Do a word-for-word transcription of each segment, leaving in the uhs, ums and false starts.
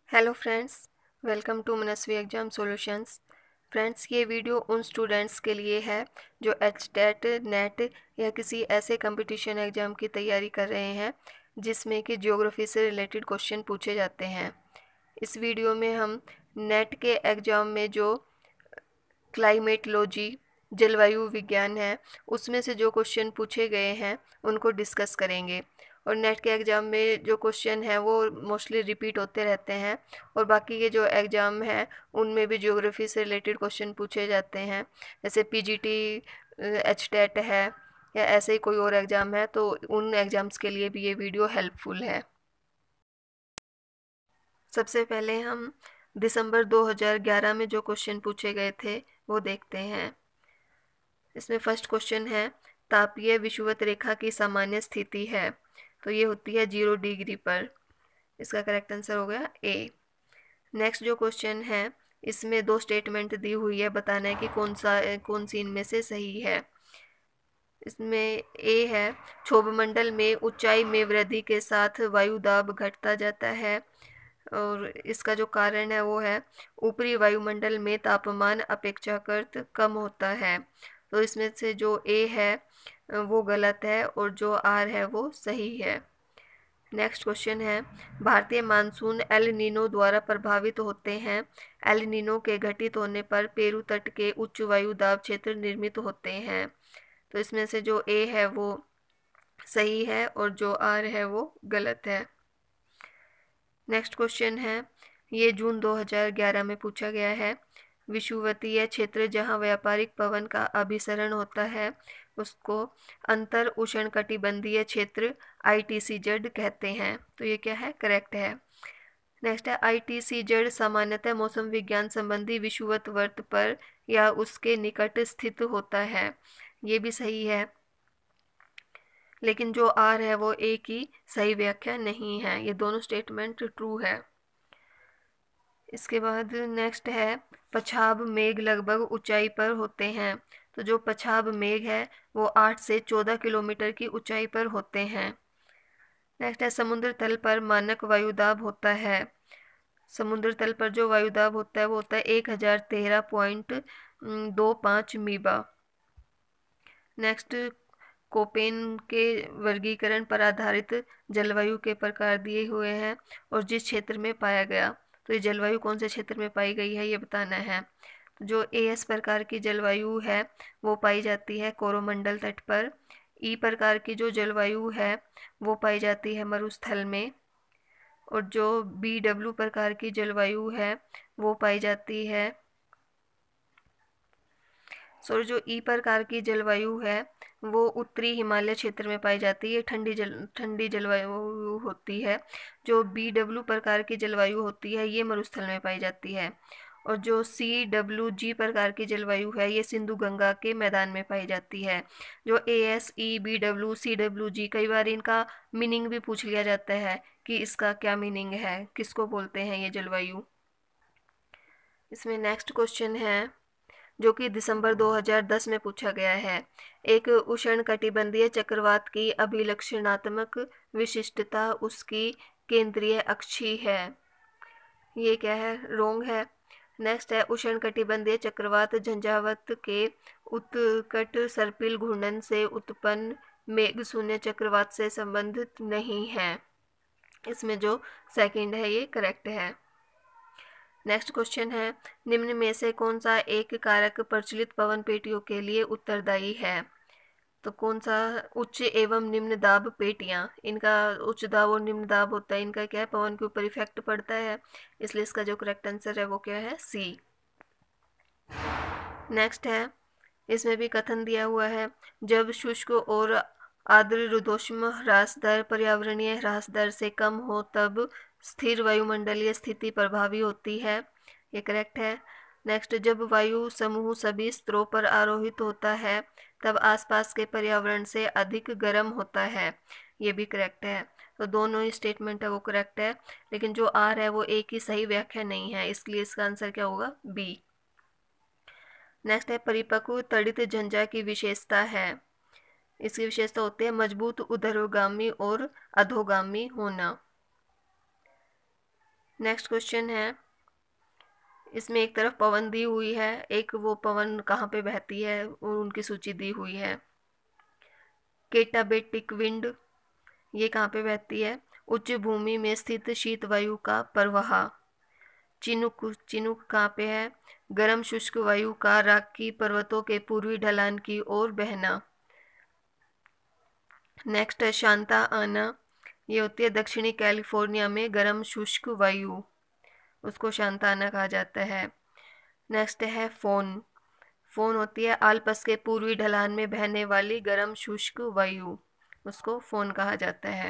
Hello friends, welcome to Manasvi exam solutions. Friends, ये video उन students के लिए है जो एच टेट, नेट या किसी ऐसे कंपटीशन एग्ज़ाम की तैयारी कर रहे हैं जिसमें कि ज्योग्राफी से रिलेटेड क्वेश्चन पूछे जाते हैं। इस वीडियो में हम नेट के एग्ज़ाम में जो क्लाइमेटोलॉजी, जलवायु विज्ञान है, उसमें से जो क्वेश्चन पूछे गए हैं उनको डिस्कस करेंगे। और नेट के एग्ज़ाम में जो क्वेश्चन हैं वो मोस्टली रिपीट होते रहते हैं, और बाकी के जो एग्ज़ाम हैं उनमें भी ज्योग्राफी से रिलेटेड क्वेश्चन पूछे जाते हैं, जैसे पीजीटी, एच टेट है या ऐसे ही कोई और एग्ज़ाम है, तो उन एग्ज़ाम्स के लिए भी ये वीडियो हेल्पफुल है। सबसे पहले हम दिसंबर दो हज़ार ग्यारह में जो क्वेश्चन पूछे गए थे वो देखते हैं। इसमें फर्स्ट क्वेश्चन है, तापीय विषुवत रेखा की सामान्य स्थिति है, तो ये होती है जीरो डिग्री पर। इसका करेक्ट आंसर हो गया ए। नेक्स्ट जो क्वेश्चन है, इसमें दो स्टेटमेंट दी हुई है, बताना है कि कौन सा कौन सी इनमें से सही है। इसमें ए है, क्षोभमंडल में ऊंचाई में वृद्धि के साथ वायु दाब घटता जाता है, और इसका जो कारण है वो है ऊपरी वायुमंडल में तापमान अपेक्षाकृत कम होता है। तो इसमें से जो ए है वो गलत है और जो आर है वो सही है। नेक्स्ट क्वेश्चन है, भारतीय मानसून एल नीनो द्वारा प्रभावित होते हैं। एल नीनो के घटित होने पर पेरू तट के उच्च वायु दाब क्षेत्र निर्मित होते हैं। तो इसमें से जो ए है वो सही है और जो आर है वो गलत है। नेक्स्ट क्वेश्चन है, ये जून दो हज़ार ग्यारह में पूछा गया है। विषुवतीय क्षेत्र जहां व्यापारिक पवन का अभिसरण होता है उसको अंतर उष्णकटिबंधीय क्षेत्र आई टी सी जेड कहते हैं। तो ये क्या है, करेक्ट है। नेक्स्ट है, आई टी सी जेड सामान्यतः मौसम विज्ञान संबंधी विषुवत वर्त पर या उसके निकट स्थित होता है। ये भी सही है, लेकिन जो आर है वो ए की सही व्याख्या नहीं है। ये दोनों स्टेटमेंट ट्रू है। इसके बाद नेक्स्ट है, पछाब मेघ लगभग ऊंचाई पर होते हैं। तो जो पछाब मेघ है वो आठ से चौदह किलोमीटर की ऊंचाई पर होते हैं। नेक्स्ट है, समुद्र तल पर मानक वायुदाब होता है। समुद्र तल पर जो वायुदाब होता है वो होता है एक हजार तेरह पॉइंट दो पाँच मीबा। नेक्स्ट, कोपेन के वर्गीकरण पर आधारित जलवायु के प्रकार दिए हुए हैं और जिस क्षेत्र में पाया गया। तो ये जलवायु कौन से क्षेत्र में पाई गई है ये बताना है। तो जो ए एस प्रकार की जलवायु है वो पाई जाती है कोरोमंडल तट पर। ई प्रकार की जो जलवायु है वो पाई जाती है मरुस्थल में। और जो बी डब्ल्यू प्रकार की जलवायु है वो पाई जाती है, सॉरी जो ई प्रकार की जलवायु है वो उत्तरी हिमालय क्षेत्र में पाई जाती है, ठंडी जल ठंडी जलवायु होती है। जो बी डब्ल्यू प्रकार की जलवायु होती है ये मरुस्थल में पाई जाती है। और जो सी डब्ल्यू जी प्रकार की जलवायु है ये सिंधु गंगा के मैदान में पाई जाती है। जो A S E B W C W G, कई बार इनका मीनिंग भी पूछ लिया जाता है कि इसका क्या मीनिंग है, किसको बोलते हैं ये जलवायु। इसमें नेक्स्ट क्वेश्चन है जो कि दिसंबर दो हज़ार दस में पूछा गया है। एक उष्णकटिबंधीय चक्रवात की अभिलक्षणात्मक विशिष्टता उसकी केंद्रीय अक्षी है। ये क्या है, रोंग है। नेक्स्ट है, उष्णकटिबंधीय चक्रवात झंझावात के उत्कट सर्पिल घूर्णन से उत्पन्न मेघ शून्य चक्रवात से संबंधित नहीं है। इसमें जो सेकंड है ये करेक्ट है। नेक्स्ट क्वेश्चन है, निम्न में से कौन सा एक कारक प्रचलित पवन पेटियों के लिए उत्तरदायी है। तो कौन सा, उच्च एवं निम्न दाब पेटियां, इनका उच्च दाब और निम्न दाब होता है, इनका क्या है, पवन के ऊपर इफेक्ट पड़ता है, इसलिए इसका जो करेक्ट आंसर है वो क्या है, सी। नेक्स्ट है, इसमें भी कथन दिया हुआ है, जब शुष्क और आर्द्र रुद्धोष्म ह्रास दर पर्यावरणीय ह्रास दर से कम हो तब स्थिर वायुमंडलीय स्थिति प्रभावी होती है। ये करेक्ट है। नेक्स्ट, जब वायु समूह सभी स्तरों पर आरोहित होता है तब आसपास के पर्यावरण से अधिक गर्म होता है। ये भी करेक्ट है। तो दोनों ही स्टेटमेंट है वो करेक्ट है, लेकिन जो आर है वो एक ही सही व्याख्या नहीं है, इसलिए इसका आंसर क्या होगा, बी। नेक्स्ट है, परिपक्व तड़ित झंझा की विशेषता है। इसकी विशेषता होती है मजबूत ऊर्ध्वगामी और अधोगामी होना। नेक्स्ट क्वेश्चन है, इसमें एक तरफ पवन दी हुई है, एक वो पवन कहाँ पे बहती है और उनकी सूची दी हुई है। केटाबेटिक विंड, ये कहाँ पे बहती है? उच्च भूमि में स्थित शीत वायु का प्रवाह। चिनुक, चिनुक कहाँ पे है? गर्म शुष्क वायु का राकी पर्वतों के पूर्वी ढलान की ओर बहना। नेक्स्ट है शांता आना, ये होती है दक्षिणी कैलिफोर्निया में गर्म शुष्क वायु, उसको शांता आना कहा जाता है। नेक्स्ट है फोन, फोन होती है आल्प्स के पूर्वी ढलान में बहने वाली गर्म शुष्क वायु, उसको फोन कहा जाता है।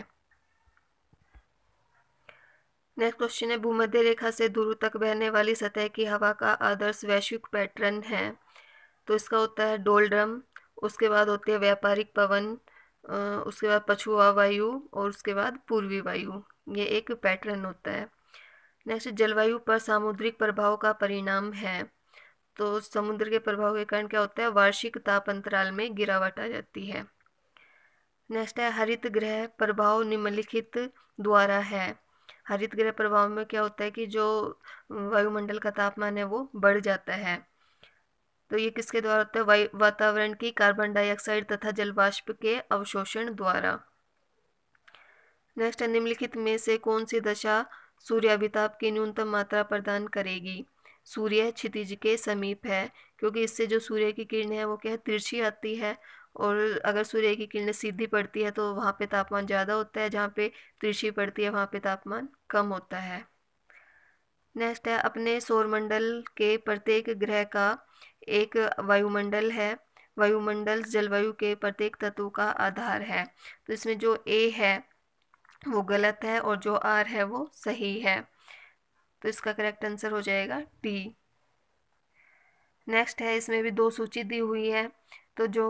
नेक्स्ट क्वेश्चन है, भूमध्य रेखा से ध्रुव तक बहने वाली सतह की हवा का आदर्श वैश्विक पैटर्न है, तो इसका होता है डोल्ड्रम, उसके बाद होती है व्यापारिक पवन, उसके बाद पछुआ वायु और उसके बाद पूर्वी वायु, ये एक पैटर्न होता है। नेक्स्ट, जलवायु पर सामुद्रिक प्रभाव का परिणाम है, तो समुद्र के प्रभाव के कारण क्या होता है? वार्षिक ताप अंतराल में गिरावट आ जाती है। नेक्स्ट है हरित गृह प्रभाव निम्नलिखित द्वारा है। हरित गृह प्रभाव में क्या होता है कि जो वायुमंडल का तापमान है वो बढ़ जाता है, तो ये किसके द्वारा होता है? वातावरण की कार्बन डाइऑक्साइड तथा जलवाष्प के अवशोषण द्वारा। नेक्स्ट है, निम्नलिखित में से कौन सी दशा सूर्याभिताप की न्यूनतम मात्रा प्रदान करेगी? सूर्य क्षितिज के समीप है, क्योंकि इससे जो सूर्य की किरणें हैं वो क्या है? तिरछी आती है, और अगर सूर्य की किरणें सीधी पड़ती है तो वहाँ पे तापमान ज़्यादा होता है, जहाँ पे तिरछी पड़ती है वहाँ पे तापमान कम होता है। नेक्स्ट है, अपने सौरमंडल के प्रत्येक ग्रह का एक वायुमंडल है, वायुमंडल जलवायु के प्रत्येक तत्व का आधार है, तो इसमें जो ए है वो गलत है और जो आर है वो सही है, तो इसका करेक्ट आंसर हो जाएगा डी। नेक्स्ट है, इसमें भी दो सूची दी हुई है, तो जो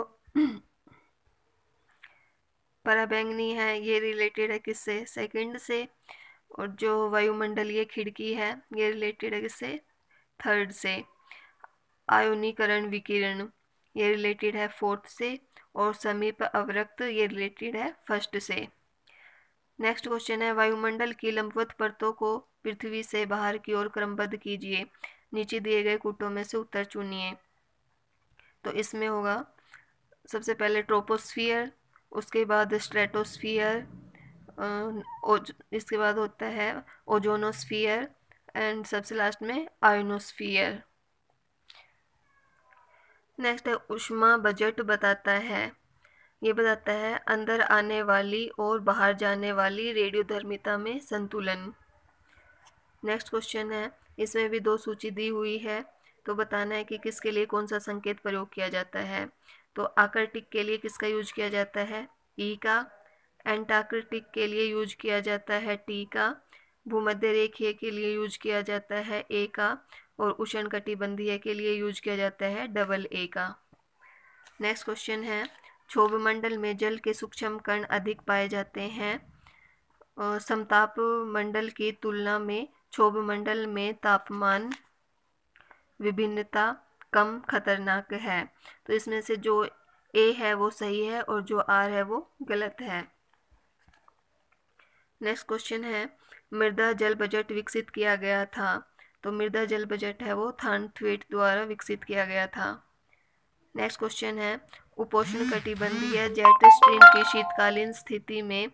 पराबैंगनी है ये रिलेटेड है किससे? सेकंड से, और जो वायुमंडलीय खिड़की है ये रिलेटेड है किससे? थर्ड से। आयोनीकरण विकिरण ये रिलेटेड है फोर्थ से, और समीप अवरक्त ये रिलेटेड है फर्स्ट से। नेक्स्ट क्वेश्चन है, वायुमंडल की लंबवत परतों को पृथ्वी से बाहर की ओर क्रमबद्ध कीजिए, नीचे दिए गए कूटों में से उत्तर चुनिए। तो इसमें होगा सबसे पहले ट्रोपोस्फियर, उसके बाद स्ट्रेटोस्फियर, इसके बाद होता है ओजोनोस्फियर, एंड सबसे लास्ट में आयोनोस्फियर। नेक्स्ट है, ऊष्मा बजट बताता है, ये बताता है अंदर आने वाली और बाहर जाने वाली रेडियोधर्मिता में संतुलन। नेक्स्ट क्वेश्चन है, इसमें भी दो सूची दी हुई है, तो बताना है कि किसके लिए कौन सा संकेत प्रयोग किया जाता है। तो आर्कटिक के लिए किसका यूज किया जाता है? ई का। एंटार्कटिक के लिए यूज किया जाता है टी का। भूमध्य रेखीय के लिए यूज किया जाता है ए का, और उष्णकटिबंधीय के लिए यूज किया जाता है डबल ए का। नेक्स्ट क्वेश्चन है, क्षोभ मंडल में जल के सूक्ष्म कण अधिक पाए जाते हैं, और समताप मंडल की तुलना में क्षोभ मंडल में तापमान विभिन्नता कम खतरनाक है, तो इसमें से जो ए है वो सही है और जो आर है वो गलत है। नेक्स्ट क्वेश्चन है, मृदा जल बजट विकसित किया गया था, तो मृदा जल बजट है वो थानथवेट द्वारा विकसित किया गया था। नेक्स्ट क्वेश्चन है, उपोष्ण कटिबंधीय जेट स्ट्रीम की शीतकालीन स्थिति में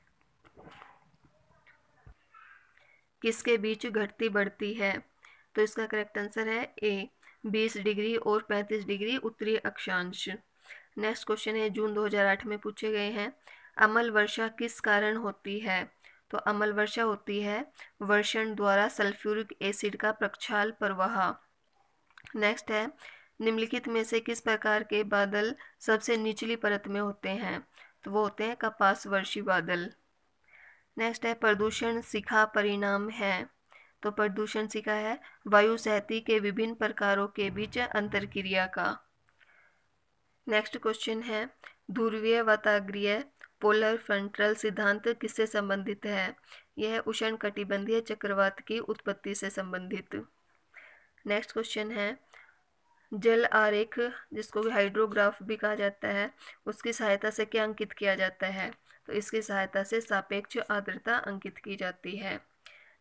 किसके बीच घटती बढ़ती है? तो इसका करेक्ट आंसर है ए, बीस डिग्री और पैंतीस डिग्री उत्तरी अक्षांश। नेक्स्ट क्वेश्चन है, जून दो हज़ार आठ में पूछे गए हैं, अम्ल वर्षा किस कारण होती है? तो अम्ल वर्षा होती है वर्षण द्वारा सल्फ्यूरिक एसिड का प्रक्षाल प्रवाह। नेक्स्ट है, निम्नलिखित में से किस प्रकार के बादल सबसे निचली परत में होते हैं? तो वो होते हैं कपास वर्षी बादल। नेक्स्ट है, प्रदूषण शिखा परिणाम है, तो प्रदूषण शिखा है वायु सहती के विभिन्न प्रकारों के बीच अंतरक्रिया का। नेक्स्ट क्वेश्चन है, ध्रुवीय वाताग्रीय पोलर फ्रंटल सिद्धांत किससे संबंधित है? यह उष्णकटिबंधीय चक्रवात की उत्पत्ति से संबंधित। नेक्स्ट क्वेश्चन है, जल आरेख जिसको हाइड्रोग्राफ भी कहा जाता है, उसकी सहायता से क्या अंकित किया जाता है? तो इसकी सहायता से सापेक्ष आर्द्रता अंकित की जाती है।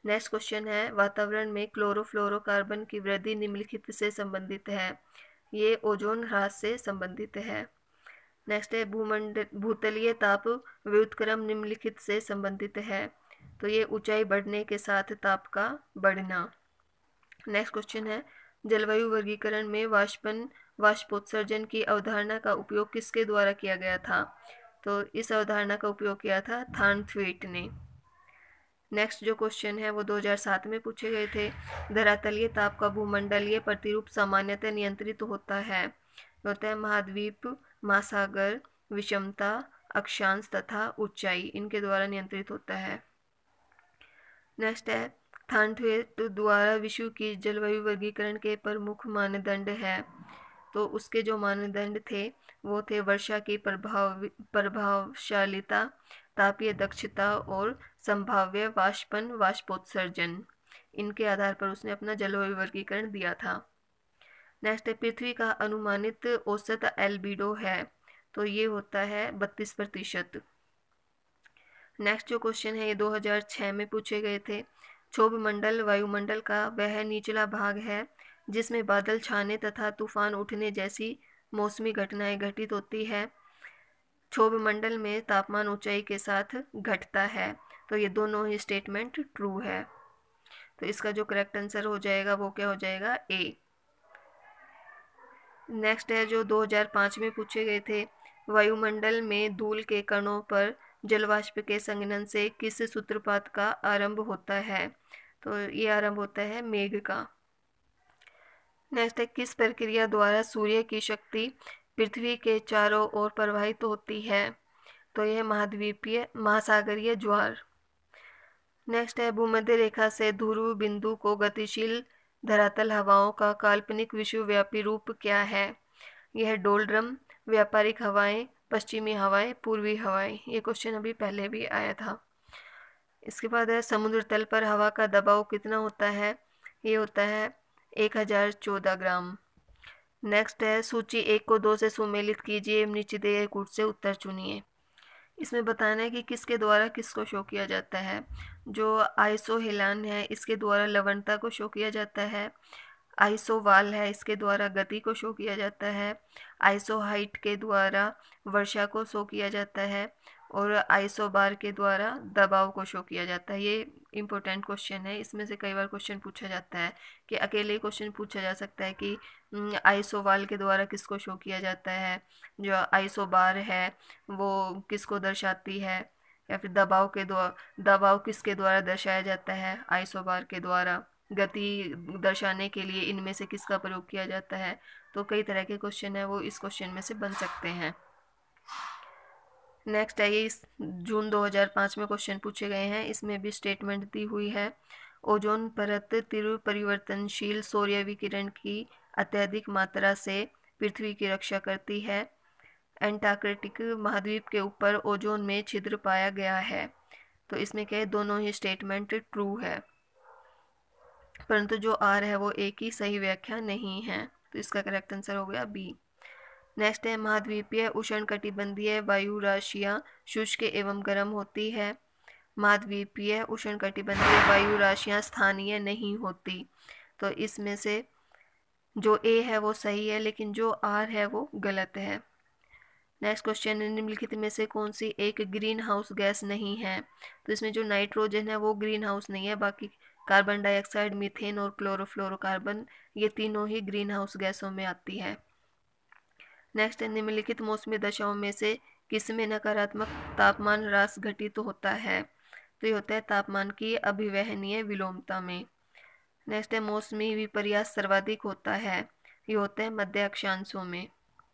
नेक्स्ट क्वेश्चन है, वातावरण में क्लोरोफ्लोरोकार्बन की वृद्धि निम्नलिखित से संबंधित है। ये ओजोन ह्रास से संबंधित है। नेक्स्ट है, भूमंडल भूतलीय ताप व्युत्क्रम निम्नलिखित से संबंधित है। तो ये ऊंचाई बढ़ने के साथ ताप का बढ़ना। नेक्स्ट क्वेश्चन है, जलवायु वर्गीकरण में वाष्पन वाष्पोत्सर्जन की अवधारणा का उपयोग किसके द्वारा किया गया था? तो इस अवधारणा का उपयोग किया था थार्नथवेट ने। नेक्स्ट जो क्वेश्चन है वो दो हज़ार सात में पूछे गए थे। धरातलीय ताप का भूमंडलीय प्रतिरूप सामान्यतः नियंत्रित होता है होता है महाद्वीप, महासागर, विषमता, अक्षांश तथा ऊंचाई, इनके द्वारा नियंत्रित होता है। नेक्स्ट है, थार्नथवेट द्वारा विश्व की जलवायु वर्गीकरण के प्रमुख मानदंड है। तो उसके जो मानदंड थे वो थे वर्षा की प्रभाव प्रभावशालिता, तापीय दक्षता और संभाव्य वाष्पन वाष्पोत्सर्जन। इनके आधार पर उसने अपना जलवायु वर्गीकरण दिया था। नेक्स्ट है, पृथ्वी का अनुमानित औसत एल्बिडो है। तो ये होता है बत्तीस प्रतिशत। नेक्स्ट जो क्वेश्चन है ये दो हज़ार छह में पूछे गए थे। क्षोभ मंडल वायुमंडल का वह निचला भाग है जिसमें बादल छाने तथा तूफान उठने जैसी मौसमी घटनाएं घटित होती है। क्षोभ मंडल में तापमान ऊंचाई के साथ घटता है। तो ये दोनों ही स्टेटमेंट ट्रू है। तो इसका जो करेक्ट आंसर हो जाएगा वो क्या हो जाएगा? ए। नेक्स्ट है जो दो हज़ार पाँच में पूछे गए थे, वायुमंडल में धूल के कणों पर जलवाष्प के संघनन से किस सूत्रपात का आरंभ होता है? तो ये आरंभ होता है मेघ का। नेक्स्ट है, किस प्रक्रिया द्वारा सूर्य की शक्ति पृथ्वी के चारों ओर प्रवाहित तो होती है? तो यह महाद्वीपीय महासागरीय ज्वार। नेक्स्ट है, भूमध्य रेखा से ध्रुव बिंदु को गतिशील धरातल हवाओं का काल्पनिक विश्वव्यापी रूप क्या है? यह डोलड्रम, व्यापारिक हवाएं, पश्चिमी हवाएं, पूर्वी हवाएं। ये क्वेश्चन अभी पहले भी आया था। इसके बाद है, समुद्र तल पर हवा का दबाव कितना होता है? ये होता है एक हज़ार चौदह ग्राम। नेक्स्ट है, सूची एक को दो से सुमेलित कीजिए, नीचे दिए कूट से उत्तर चुनिए। इसमें बताना है कि किसके द्वारा किसको शो किया जाता है। जो आइसोहेलान है इसके द्वारा लवणता को शो किया जाता है। आइसोवाल है इसके द्वारा गति को शो किया जाता है। आइसोहाइट के द्वारा वर्षा को शो किया जाता है और आइसोबार के द्वारा दबाव को शो किया जाता है। ये इम्पोर्टेंट क्वेश्चन है, इसमें से कई बार क्वेश्चन पूछा जाता है कि अकेले क्वेश्चन पूछा जा सकता है कि आइसोवाल के द्वारा किसको शो किया जाता है, जो आइसोबार है वो किसको दर्शाती है, या फिर दबाव के द्वारा दबाव किसके द्वारा दर्शाया जाता है, आइसोबार के द्वारा। गति दर्शाने के लिए इनमें से किसका प्रयोग किया जाता है। तो कई तरह के क्वेश्चन है वो इस क्वेश्चन में से बन सकते हैं। नेक्स्ट है, ये इस जून दो हज़ार पाँच में क्वेश्चन पूछे गए हैं। इसमें भी स्टेटमेंट दी हुई है, ओजोन परत तीव्र परिवर्तनशील सूर्य विकिरण की अत्यधिक मात्रा से पृथ्वी की रक्षा करती है। एंटार्कटिक महाद्वीप के ऊपर ओजोन में छिद्र पाया गया है। तो इसमें क्या है, दोनों ही स्टेटमेंट ट्रू है, परंतु जो आर है वो एक ही सही व्याख्या नहीं है। तो इसका करेक्ट आंसर हो गया बी। नेक्स्ट है, महाद्वीपीय उष्णकटिबंधीय वायु राशियाँ शुष्क एवं गर्म होती है। महाद्वीपीय उष्णकटिबंधीय वायु राशियाँ स्थानीय नहीं होती। तो इसमें से जो ए है वो सही है, लेकिन जो आर है वो गलत है। नेक्स्ट क्वेश्चन, निम्नलिखित में से कौन सी एक ग्रीन हाउस गैस नहीं है? तो इसमें जो नाइट्रोजन है वो ग्रीन हाउस नहीं है, बाकी कार्बन डाइऑक्साइड, मीथेन और क्लोरोफ्लोरोकार्बन ये तीनों ही ग्रीन हाउस गैसों में आती है। नेक्स्ट है, निम्नलिखित मौसमी दशाओं में से किसमें नकारात्मक तापमान ह्रास घटित होता है? तो ये होता है तापमान की अभिवहनीय विलोमता में। नेक्स्ट है, मौसमी विपर्यास सर्वाधिक होता है, ये होता है मध्य अक्षांशों में।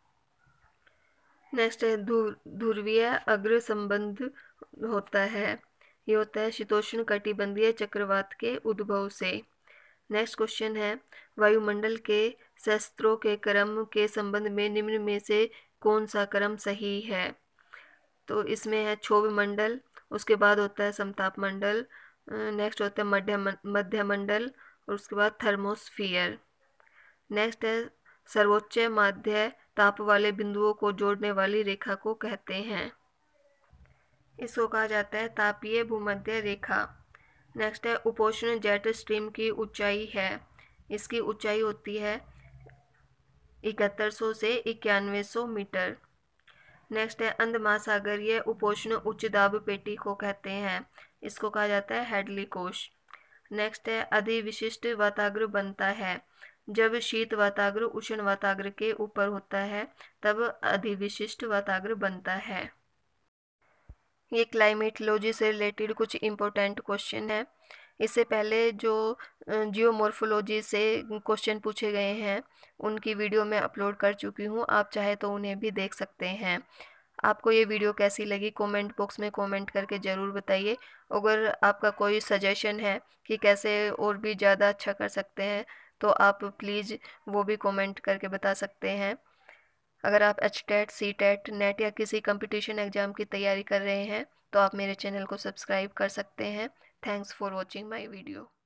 नेक्स्ट है, ध्रुवीय अग्र संबंध होता है, ये होता है शीतोष्ण कटिबंधीय चक्रवात के उद्भव से। नेक्स्ट क्वेश्चन है, वायुमंडल के शस्त्रों के क्रम के संबंध में निम्न में से कौन सा क्रम सही है? तो इसमें है क्षोभ मंडल, उसके बाद होता है समताप मंडल, नेक्स्ट होता है मध्य मध्य मंडल और उसके बाद थर्मोस्फियर। नेक्स्ट है, सर्वोच्च माध्य ताप वाले बिंदुओं को जोड़ने वाली रेखा को कहते हैं। इसको कहा जाता है तापीय भूमध्य रेखा। नेक्स्ट है उपोष्ण जेट स्ट्रीम की ऊंचाई है, इसकी ऊंचाई होती है इकहत्तर सौ से इक्यानवे सौ मीटर। नेक्स्ट है अंध महासागरीय उपोष्ण उच्च दाब पेटी को कहते हैं, इसको कहा जाता है हेडली कोश। नेक्स्ट है अधिविशिष्ट वाताग्र बनता है, जब शीत वाताग्र उष्ण वाताग्र के ऊपर होता है तब अधिविशिष्ट वाताग्र बनता है। ये क्लाइमेटोलॉजी से रिलेटेड कुछ इम्पोर्टेंट क्वेश्चन है। इससे पहले जो जियोमॉर्फोलॉजी से क्वेश्चन पूछे गए हैं उनकी वीडियो मैं अपलोड कर चुकी हूँ, आप चाहे तो उन्हें भी देख सकते हैं। आपको ये वीडियो कैसी लगी कमेंट बॉक्स में कमेंट करके ज़रूर बताइए। अगर आपका कोई सजेशन है कि कैसे और भी ज़्यादा अच्छा कर सकते हैं तो आप प्लीज़ वो भी कमेंट करके बता सकते हैं। अगर आप H TET, C TET, NET या किसी कंपटीशन एग्ज़ाम की तैयारी कर रहे हैं तो आप मेरे चैनल को सब्सक्राइब कर सकते हैं। Thanks for watching my video.